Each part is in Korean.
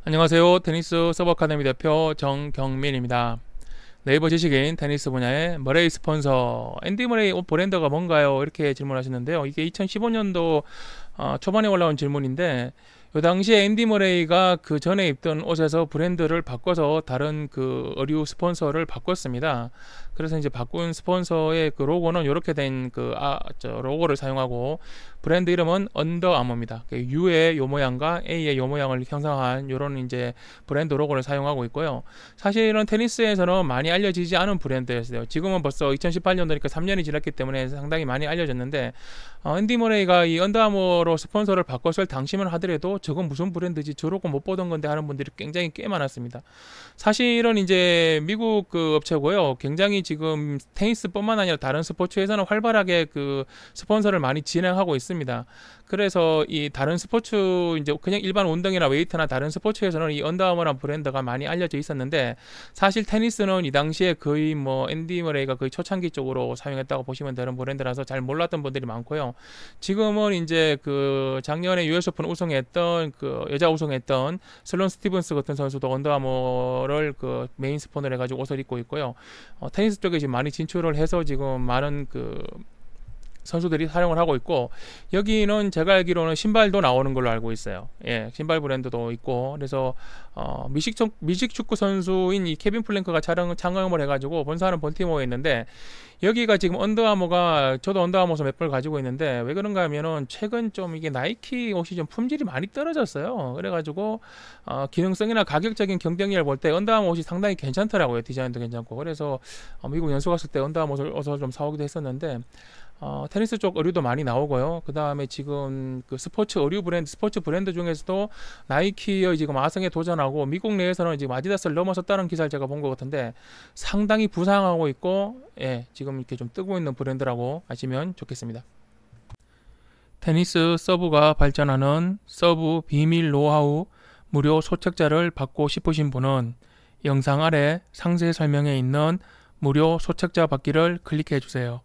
안녕하세요. 테니스 서브 아카데미 대표 정경민입니다. 네이버 지식인 테니스 분야의 머레이 스폰서 앤디 머레이 옷 브랜드가 뭔가요? 이렇게 질문하셨는데요. 이게 2015년도 초반에 올라온 질문인데, 이 당시에 앤디 머레이가 그 전에 입던 옷에서 브랜드를 바꿔서 다른 그 의류 스폰서를 바꿨습니다. 그래서 이제 바꾼 스폰서의 그 로고는 이렇게 된 로고를 사용하고, 브랜드 이름은 언더아머입니다. U의 요 모양과 A의 요 모양을 형상한 이런 이제 브랜드 로고를 사용하고 있고요. 사실은 테니스에서는 많이 알려지지 않은 브랜드였어요. 지금은 벌써 2018년도니까 3년이 지났기 때문에 상당히 많이 알려졌는데, 앤디 머레이가 이 언더아머로 스폰서를 바꿨을 당시만 하더라도 저건 무슨 브랜드지, 저러고 못 보던 건데 하는 분들이 굉장히 꽤 많았습니다. 사실은 이제 미국 그 업체고요. 굉장히 지금 테니스뿐만 아니라 다른 스포츠에서는 활발하게 그 스폰서를 많이 진행하고 있습니다. 그래서 이 다른 스포츠, 이제 그냥 일반 운동이나 웨이트나 다른 스포츠에서는 이 언더아머라는 브랜드가 많이 알려져 있었는데, 사실 테니스는 이 당시에 거의 뭐 앤디 머레이가 거의 초창기 쪽으로 사용했다고 보시면 되는 브랜드라서 잘 몰랐던 분들이 많고요. 지금은 이제 그 작년에 US 오픈 우승했던 그 여자 우승했던 슬론 스티븐스 같은 선수도 언더아머를 그 메인 스폰을 해가지고 옷을 입고 있고요. 테니스 쪽에 지금 많이 진출을 해서 지금 많은 그 선수들이 사용을 하고 있고, 여기는 제가 알기로는 신발도 나오는 걸로 알고 있어요. 예, 신발 브랜드도 있고. 그래서 미식 축구 선수인 이 케빈 플랭크가 창업을 해가지고 본사는 본티모어에 있는데, 여기가 지금 언더아머가, 저도 언더아머 옷을 몇 벌 가지고 있는데, 왜 그런가 하면은 최근 좀 이게 나이키 옷이 좀 품질이 많이 떨어졌어요. 그래가지고 기능성이나 가격적인 경쟁력을 볼 때 언더아머 옷이 상당히 괜찮더라고요. 디자인도 괜찮고. 그래서 미국 연수 갔을 때 언더아머 옷을 좀 사오기도 했었는데, 테니스 쪽 의류도 많이 나오고요. 그 다음에 지금 그 스포츠 의류 브랜드, 스포츠 브랜드 중에서도 나이키의 지금 아성에 도전하고, 미국 내에서는 지금 아디다스를 넘어섰다는 기사를 제가 본 것 같은데, 상당히 부상하고 있고, 예, 지금 이렇게 좀 뜨고 있는 브랜드라고 아시면 좋겠습니다. 테니스 서브가 발전하는 서브 비밀 노하우 무료 소책자를 받고 싶으신 분은 영상 아래 상세 설명에 있는 무료 소책자 받기를 클릭해 주세요.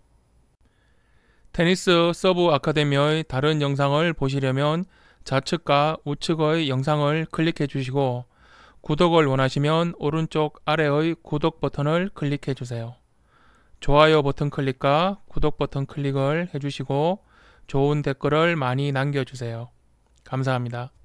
테니스 서브 아카데미의 다른 영상을 보시려면 좌측과 우측의 영상을 클릭해 주시고, 구독을 원하시면 오른쪽 아래의 구독 버튼을 클릭해 주세요. 좋아요 버튼 클릭과 구독 버튼 클릭을 해주시고 좋은 댓글을 많이 남겨주세요. 감사합니다.